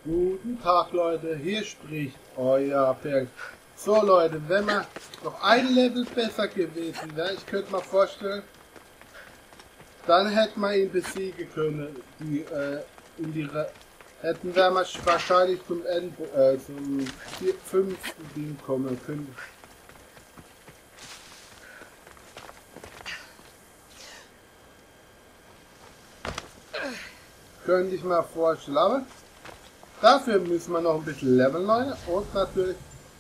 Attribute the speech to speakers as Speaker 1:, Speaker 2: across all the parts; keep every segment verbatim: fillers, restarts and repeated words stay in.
Speaker 1: Guten Tag, Leute, hier spricht euer Perl. So, Leute, wenn man noch ein Level besser gewesen wäre, ich könnte mir vorstellen, dann hätten wir ihn besiegen können. Die, äh, in die Re hätten wir wahrscheinlich zum End, äh, zum vier, fünften Ding kommen können. Könnte ich mir vorstellen, aber dafür müssen wir noch ein bisschen leveln, Leute, und natürlich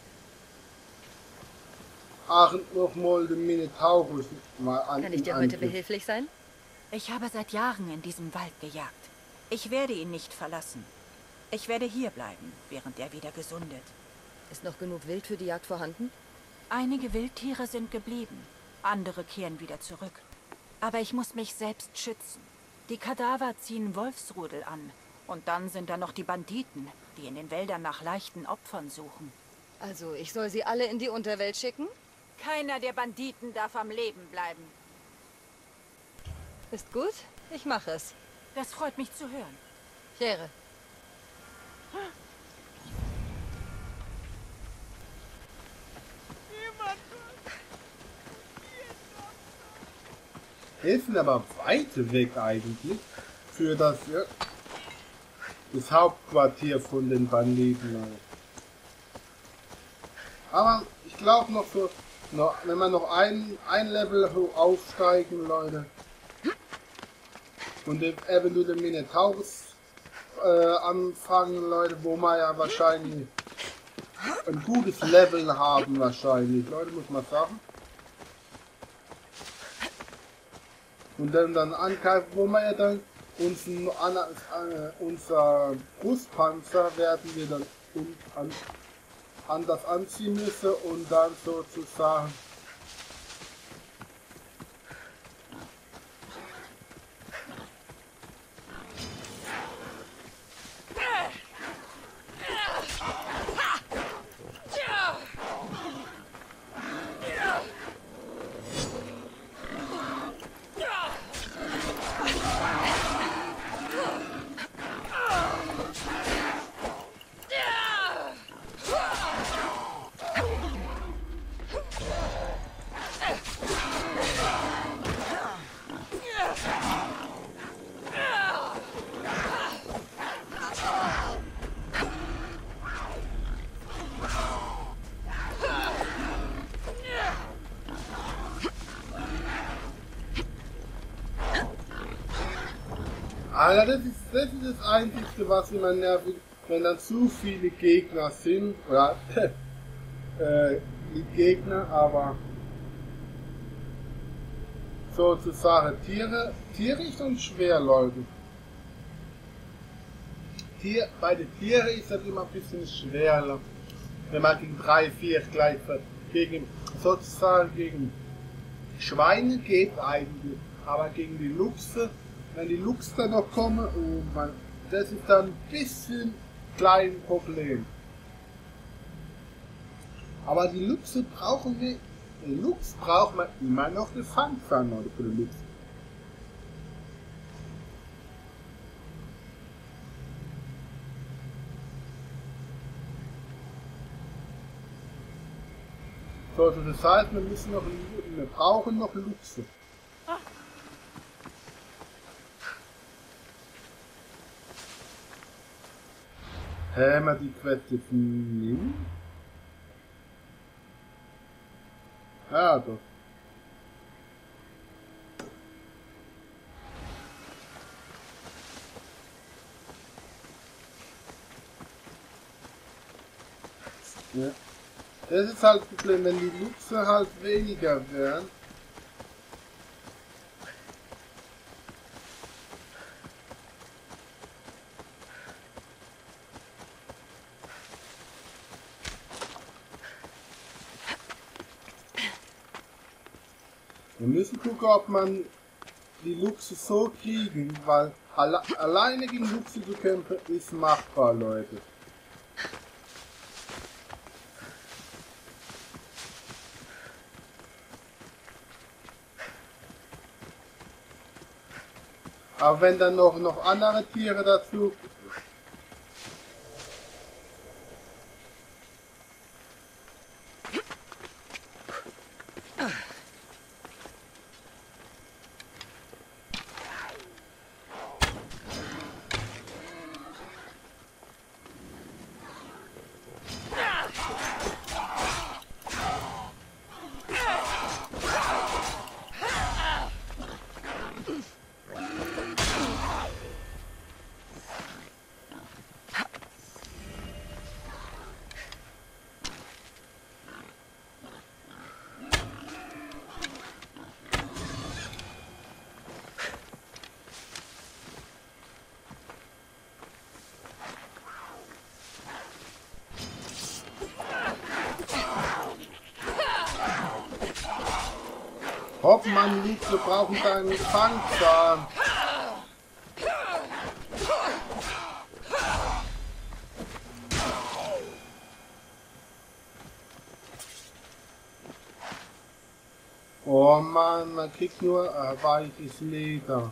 Speaker 1: auch noch mal den Minotaurus mal an.
Speaker 2: Kann ich dir heute behilflich sein?
Speaker 3: Ich habe seit Jahren in diesem Wald gejagt. Ich werde ihn nicht verlassen. Ich werde hier bleiben, während er wieder gesundet.
Speaker 2: Ist noch genug Wild für die Jagd vorhanden?
Speaker 3: Einige Wildtiere sind geblieben, andere kehren wieder zurück. Aber ich muss mich selbst schützen. Die Kadaver ziehen Wolfsrudel an. Und dann sind da noch die Banditen, die in den Wäldern nach leichten Opfern suchen.
Speaker 2: Also, ich soll sie alle in die Unterwelt schicken?
Speaker 3: Keiner der Banditen darf am Leben bleiben.
Speaker 2: Ist gut, ich mache es.
Speaker 3: Das freut mich zu hören.
Speaker 2: Schere.
Speaker 1: Wir sind aber weit weg eigentlich für das, ja, das Hauptquartier von den Banditen. Leute. Aber ich glaube noch so, noch, wenn wir noch ein, ein Level aufsteigen, Leute, und eben nur den Minotaurus äh, anfangen, Leute, wo wir ja wahrscheinlich ein gutes Level haben, wahrscheinlich, Leute, muss man sagen. Und dann, dann angreifen, wo wir ja dann unseren, an, äh, unser Brustpanzer werden wir dann un, an, anders anziehen müssen und dann sozusagen Alter, das ist, das ist das Einzige, was immer nervig, wenn dann zu viele Gegner sind, oder, äh, die Gegner, aber sozusagen Tiere, Tiere ist schon schwer, Leute. Tier, bei den Tieren ist das immer ein bisschen schwerer, wenn man gegen drei, vier gleich gegen, sozusagen gegen Schweine geht eigentlich, aber gegen die Luchse, wenn die Luchse dann noch kommen, oh Mann, das ist dann ein bisschen klein Problem. Aber die Luchse brauchen wir, den Luchs braucht man immer noch eine Fangpfanne für den Luchs. So, also das heißt, wir müssen noch, wir brauchen noch Luchse. Hä, mal die Quest jetzt nehmen? Ja, doch. Ja. Das ist halt das Problem, wenn die Luchse halt weniger werden. Wir müssen gucken, ob man die Luchse so kriegen, weil alle, alleine gegen Luchse zu kämpfen ist machbar, Leute. Aber wenn dann noch, noch andere Tiere dazu Hopp, Mann, Luke, wir brauchen deinen Fangzahn. Oh Mann, man kriegt nur äh, weiches Leder.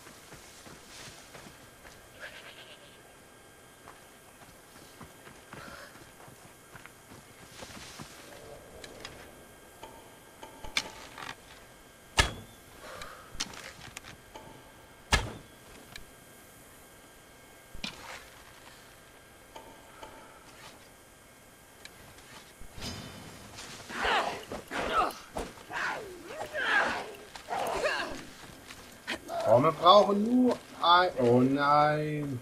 Speaker 1: Oh, wir brauchen nur ein... Oh nein.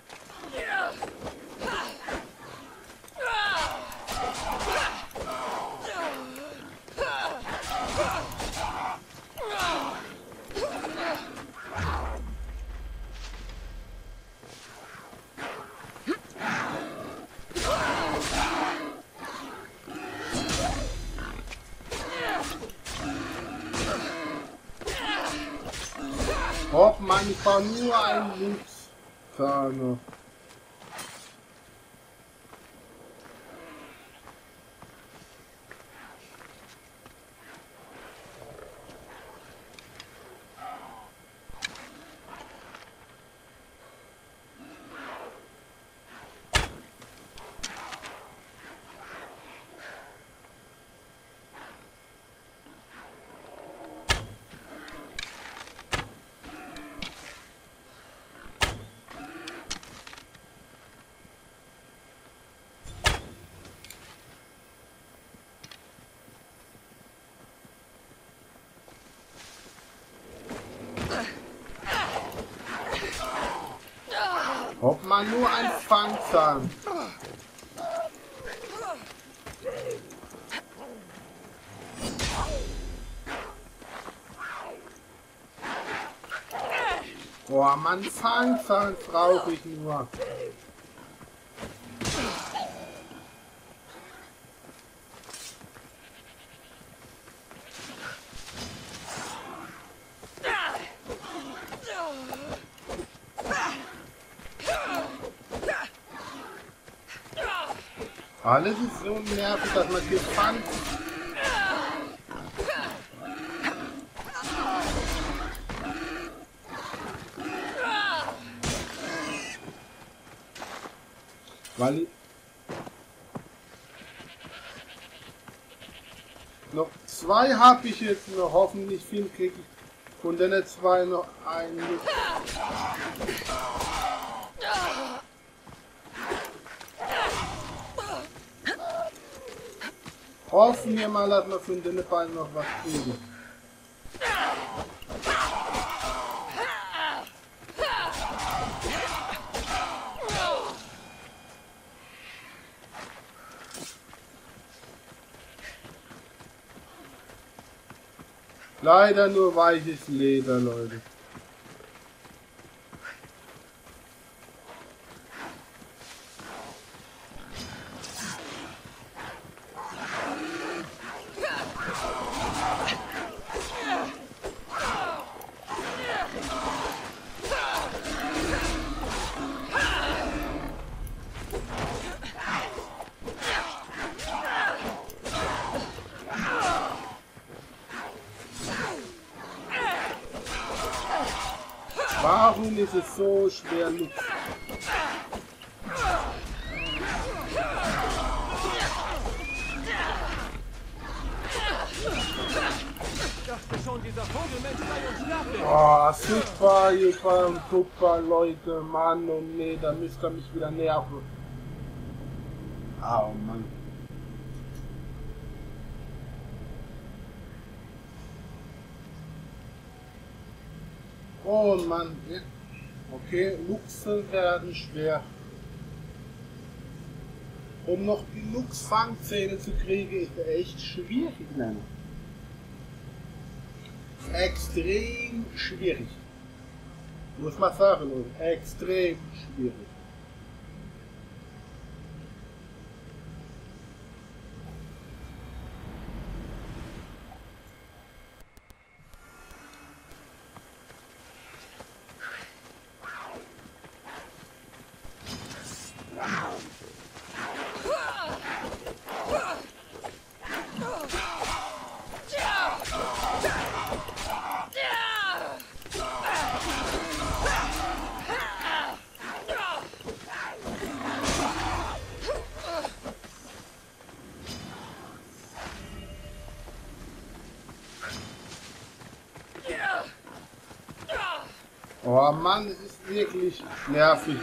Speaker 1: Hopp, Mann, ich war nur ein Luchszahner. Hopp, Mann, nur ein Fangzahn. Boah, Mann, Fangzahn brauche ich nur. Alles ist so nervig, dass man gefangen ist. Weil ich noch zwei habe ich jetzt noch, hoffentlich viel kriege ich von den zwei noch einen. Hoffen wir mal, dass wir von den beiden noch was kriegen. Leider nur weiches Leder, Leute. Warum ist es so schwer, Luke? Oh, super, super, super, Leute, Mann, und nee, da müsst ihr mich wieder nerven. Oh, Mann. Oh, Mann. Okay, Luchse werden schwer. Um noch die Luchsfangzähne zu kriegen, ist echt schwierig, ne? Extrem schwierig. Muss man sagen, Leute. Extrem schwierig. Oh Mann, es ist wirklich nervig.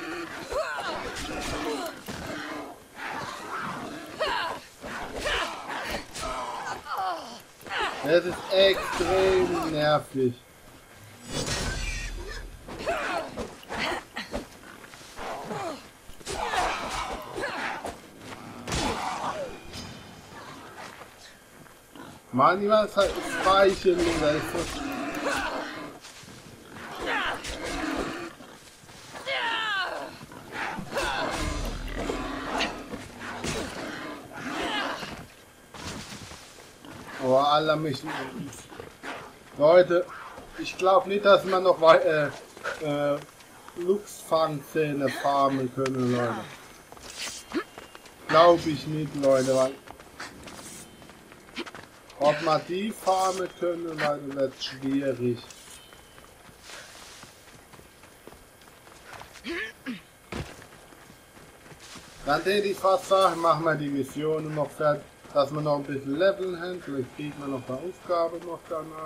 Speaker 1: Es ist extrem nervig. Manchmal ist halt das Weichen oder ist das. Oh, Alter, mich. Leute, ich glaube nicht, dass man noch äh, äh, Luchsfangzähne farmen können, Leute. Glaube ich nicht, Leute, weil. Ob man die farmen können, Leute, wird schwierig. Dann hätte ich fast sagen, machen wir die Missionen noch fertig, dass wir noch ein bisschen leveln haben. Vielleicht kriegt man noch eine Aufgabe noch danach.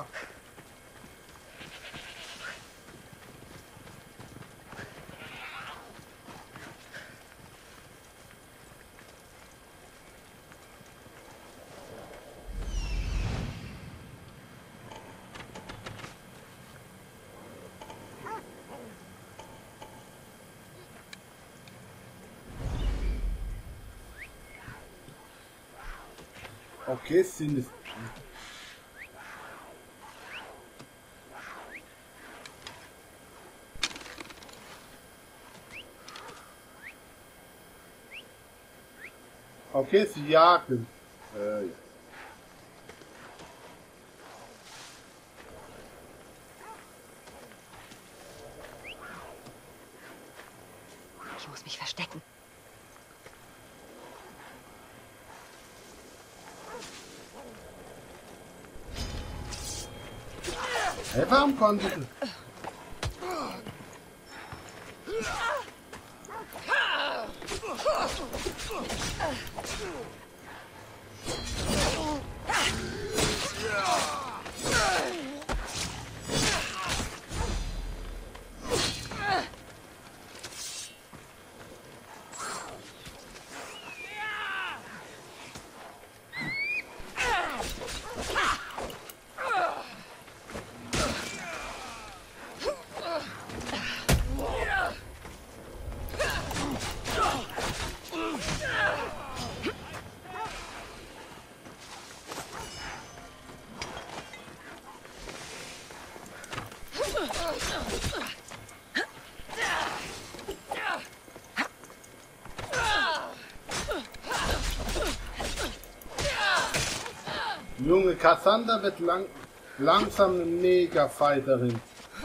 Speaker 1: Okay, sind es. Okay, sie jagen. Äh, ja.
Speaker 2: Ich muss mich verstecken.
Speaker 1: Hey, warum konnte ich? Junge, Cassandra wird lang, langsam eine Mega-Fighterin.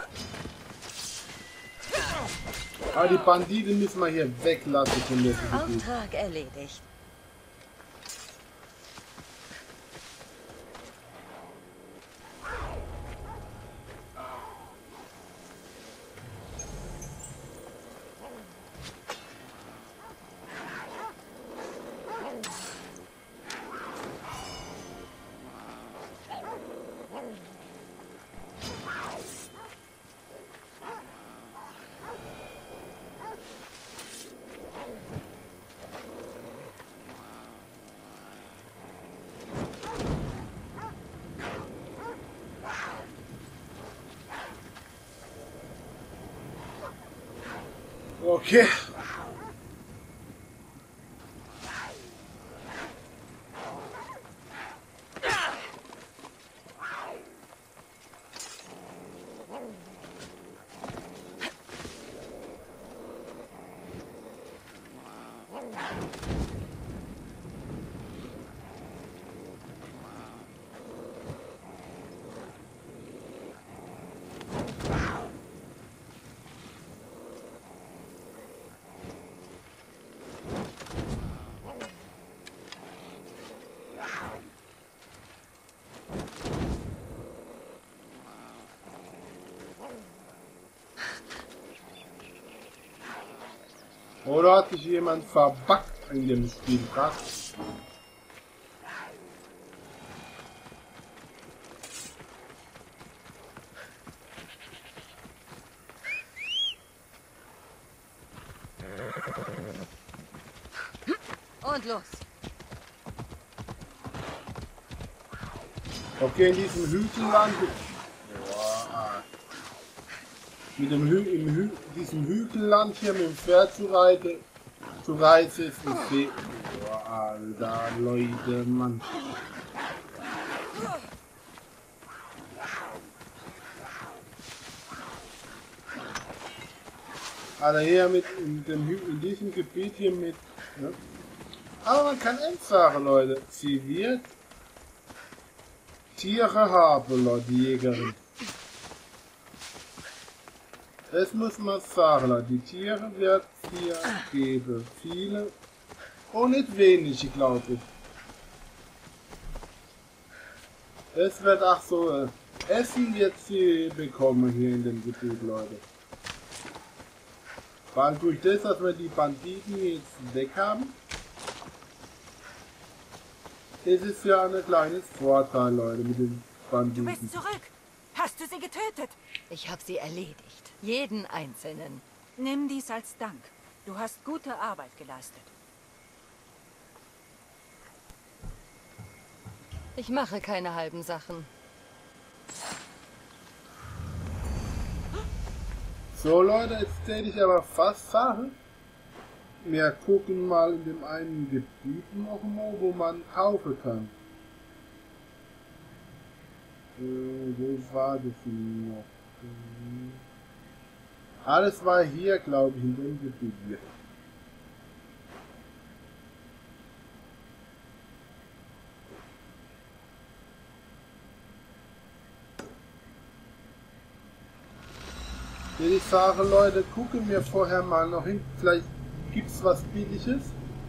Speaker 1: Aber die Banditen müssen wir hier weglassen von diesem Gebiet.
Speaker 2: Auftrag erledigt.
Speaker 1: Okay. Oder hat sich jemand verbuggt in dem Spiel? Krass.
Speaker 2: Und los.
Speaker 1: Okay, in diesem Hügelland. Boah. Mit dem Hü im Hü diesem Hügelland hier mit dem Pferd zu reiten, zu reisen ist ein See. Boah, Alter, Leute, Mann. Also hier mit in, dem, in diesem Gebiet hier mit. Ne? Aber man kann eins sagen, Leute. Sie wird Tiere haben, Leute, die Jägerin. Das muss man sagen, Leute. Die Tiere wird es hier geben. Viele. Und nicht wenige, glaube ich. Es wird auch so. Äh, Essen wird sie bekommen hier in dem Gebiet, Leute. Weil durch das, dass wir die Banditen jetzt weg haben, ist es ja ein kleines Vorteil, Leute, mit den Banditen.
Speaker 3: Du bist zurück. Hast du sie getötet?
Speaker 2: Ich habe sie erledigt. Jeden einzelnen.
Speaker 3: Nimm dies als Dank. Du hast gute Arbeit geleistet.
Speaker 2: Ich mache keine halben Sachen.
Speaker 1: So Leute, jetzt täte ich aber fast sagen, wir gucken mal in dem einen Gebiet noch mal, wo man kaufen kann. Äh, wo war das noch? Alles war hier, glaube ich, in dem Gebiet hier. Will ich sagen, Leute, gucken wir vorher mal noch hin. Vielleicht gibt es was Billiges.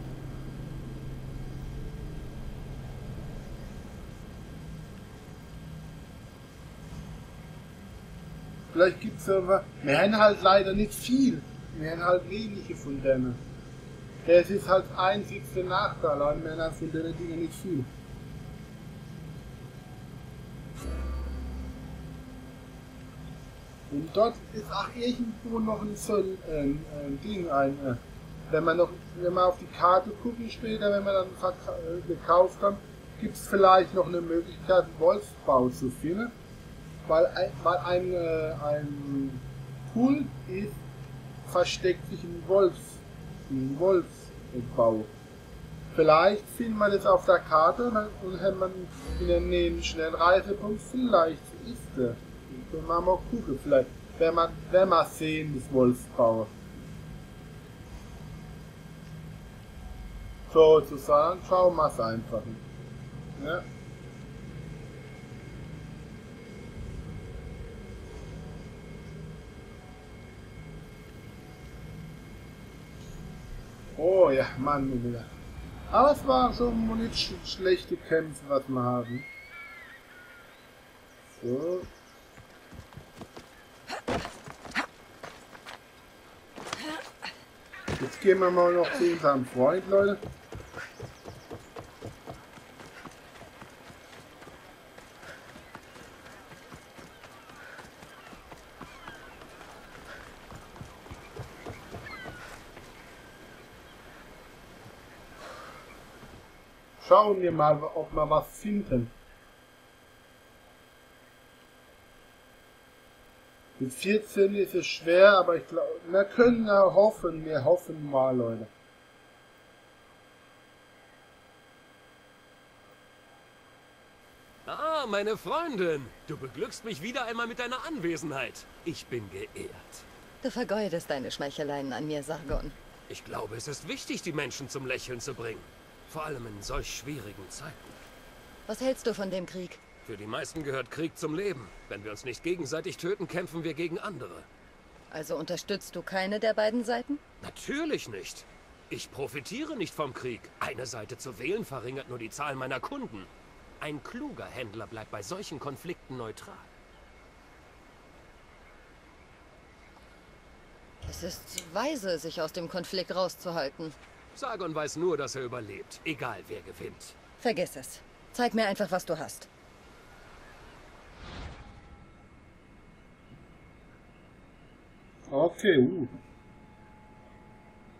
Speaker 1: Vielleicht gibt es ja was. Wir haben halt leider nicht viel. Wir haben halt wenige von denen. Das ist halt das einzigste Nachteil. Wir haben halt von denen Dingen nicht viel. Und dort ist auch irgendwo noch ein, so ein, ein, ein Ding, ein, äh, wenn man noch, wenn man auf die Karte gucken später, wenn man dann äh, gekauft haben, gibt es vielleicht noch eine Möglichkeit, einen Wolfsbau zu finden, weil ein, weil ein, äh, ein Pool ist, versteckt sich ein Wolfs, ein Wolfsbau. Vielleicht findet man das auf der Karte und dann hat man in der Nähe einen schnellen Reisepunkt, vielleicht ist der. Können wir mal gucken, vielleicht, wenn man, wenn man sehen, das Wolfsbau. So zu sagen, schauen wir es einfach. Ja. Oh ja, Mann, wieder. Aber es war schon nicht sch schlechte Kämpfe, was wir haben. So. Jetzt gehen wir mal noch zu unserem Freund, Leute. Schauen wir mal, ob wir was finden. Mit vierzehn ist es schwer, aber ich glaube, wir können ja hoffen, wir hoffen mal, Leute.
Speaker 4: Ah, meine Freundin, du beglückst mich wieder einmal mit deiner Anwesenheit. Ich bin geehrt.
Speaker 2: Du vergeudest deine Schmeicheleien an mir, Sargon.
Speaker 4: Ich glaube, es ist wichtig, die Menschen zum Lächeln zu bringen. Vor allem in solch schwierigen Zeiten.
Speaker 2: Was hältst du von dem Krieg?
Speaker 4: Für die meisten gehört Krieg zum Leben. Wenn wir uns nicht gegenseitig töten, kämpfen wir gegen andere.
Speaker 2: Also unterstützt du keine der beiden Seiten?
Speaker 4: Natürlich nicht. Ich profitiere nicht vom Krieg. Eine Seite zu wählen verringert nur die Zahl meiner Kunden. Ein kluger Händler bleibt bei solchen Konflikten neutral.
Speaker 2: Es ist weise, sich aus dem Konflikt rauszuhalten.
Speaker 4: Sargon weiß nur, dass er überlebt, egal wer gewinnt.
Speaker 2: Vergiss es. Zeig mir einfach, was du hast.
Speaker 1: Okay, uh.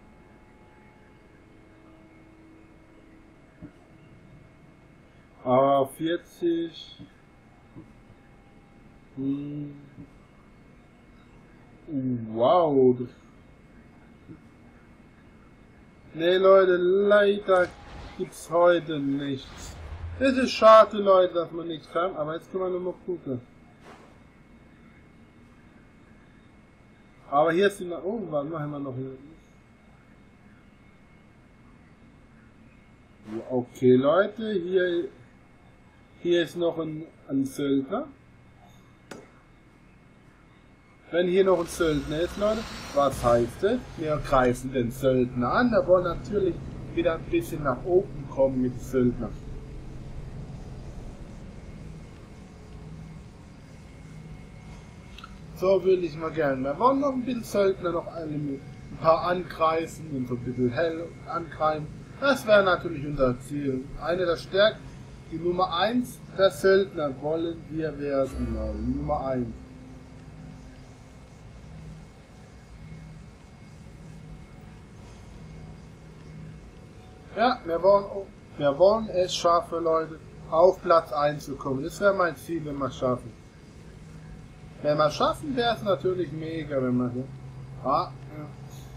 Speaker 1: Aber vierzig... Hm. Wow. Ne Leute, leider gibt's heute nichts. Es ist schade Leute, dass man nichts kann, aber jetzt können wir nur mal gucken. Aber hier sind wir... Oh, was machen wir noch hier? Okay Leute, hier, hier ist noch ein, ein Söldner. Wenn hier noch ein Söldner ist, Leute, was heißt das? Wir greifen den Söldner an. Der wollen natürlich wieder ein bisschen nach oben kommen mit Söldner. So würde ich mal gerne. Wir wollen noch ein bisschen Söldner noch ein paar angreifen und so ein bisschen hell angreifen. Das wäre natürlich unser Ziel. Eine der Stärken, die Nummer eins der Söldner wollen wir werden. Also Nummer eins. Ja, wir wollen, wir wollen es schaffen, Leute, auf Platz eins zu kommen. Das wäre mein Ziel, wenn wir es schaffen. Wenn wir es schaffen, wäre es natürlich mega, wenn wir so. Ah, ja.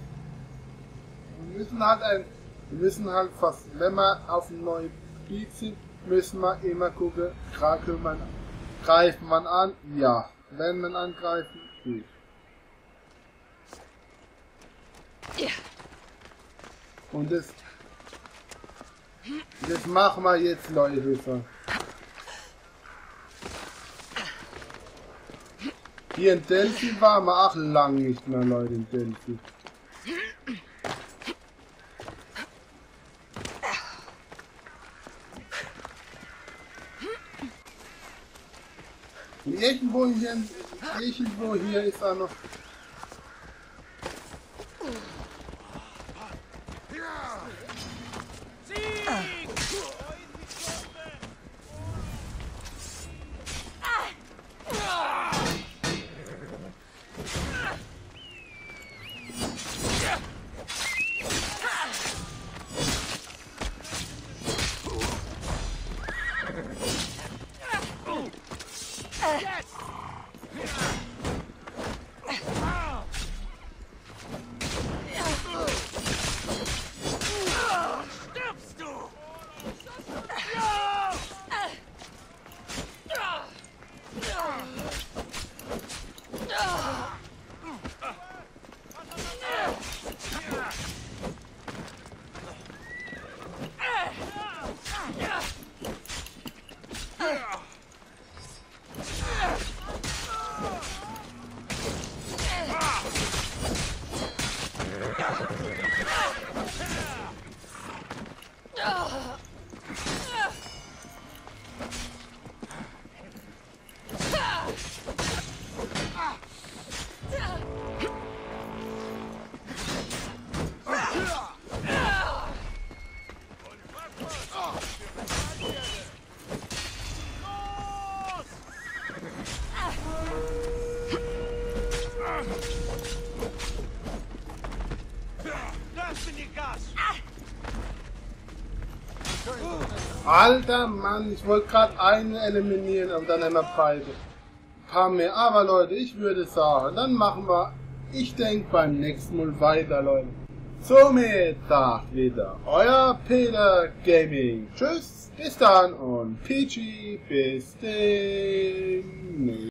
Speaker 1: Wir müssen halt ein, wir müssen halt fast, wenn wir auf einem neuen Gebiet sind, müssen wir immer gucken, greift man, greift man an? Ja. Wenn man angreifen, gut.
Speaker 2: Ja.
Speaker 1: Und das, das machen wir jetzt, Leute. So. Hier in Delphi waren wir auch lang nicht mehr, Leute, in Delphi. Und irgendwo hier, irgendwo hier ist auch noch... Alter Mann, ich wollte gerade einen eliminieren, aber dann haben wir beide. Ein paar mehr. Aber Leute, ich würde sagen, dann machen wir, ich denke, beim nächsten Mal weiter, Leute. Somit sagt wieder euer Peter Gaming. Tschüss, bis dann und P G, bis demnächst.